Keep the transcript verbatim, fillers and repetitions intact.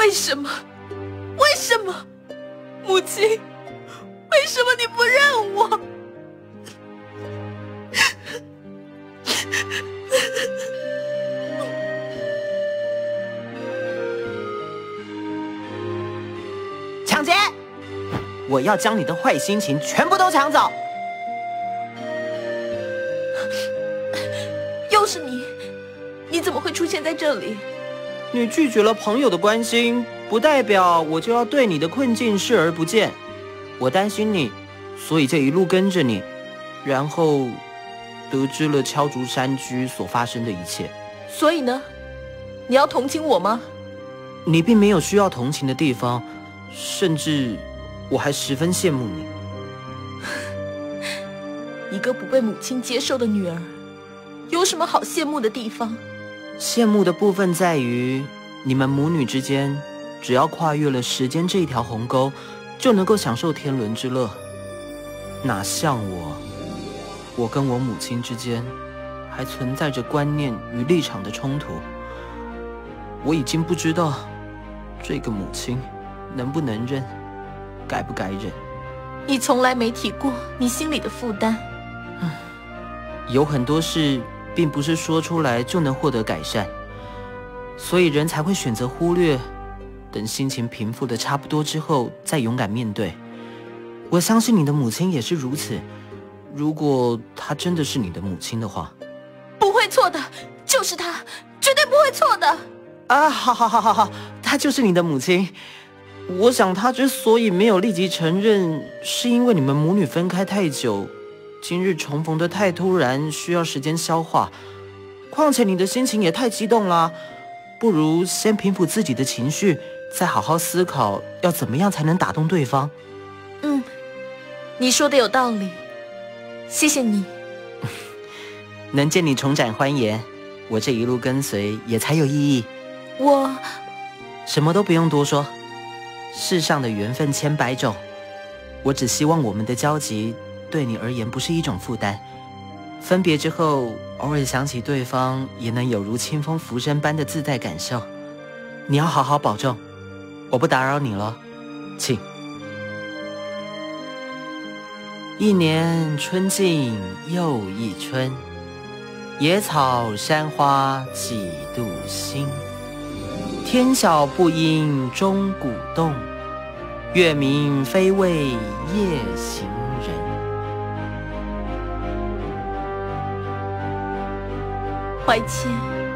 为什么？为什么？母亲，为什么你不认我？ 抢劫！我要将你的坏心情全部都抢走！ 又是你，你怎么会出现在这里？ 你拒绝了朋友的关心，不代表我就要对你的困境视而不见。我担心你，所以就一路跟着你，然后得知了敲竹山居所发生的一切。 所以呢，你要同情我吗？ 你并没有需要同情的地方，甚至我还十分羡慕你。 一个不被母亲接受的女儿，有什么好羡慕的地方？ 羡慕的部分在于，你们母女之间，只要跨越了时间这一条鸿沟，就能够享受天伦之乐。哪像我，我跟我母亲之间，还存在着观念与立场的冲突。我已经不知道，这个母亲能不能认，该不该认。 你从来没提过你心里的负担。 有很多事并不是说出来就能获得改善，所以人才会选择忽略，等心情平复的差不多之后再勇敢面对。我相信你的母亲也是如此，如果她真的是你的母亲的话。 不会错的，就是她，绝对不会错的。 啊，好好好好好，她就是你的母亲。我想她之所以没有立即承认，是因为你们母女分开太久，今日重逢的太突然，需要时间消化。况且你的心情也太激动啦，不如先平复自己的情绪，再好好思考要怎么样才能打动对方。 嗯，你说的有道理，谢谢你。 能见你重展欢颜，我这一路跟随也才有意义。 我什么都不用多说，世上的缘分千百种，我只希望我们的交集对你而言不是一种负担。分别之后，偶尔想起对方，也能有如清风拂身般的自在感受。你要好好保重，我不打扰你了，请。一年春尽又一春，野草山花几度新。天晓不应钟鼓动，月明非为夜行人。 怀谦。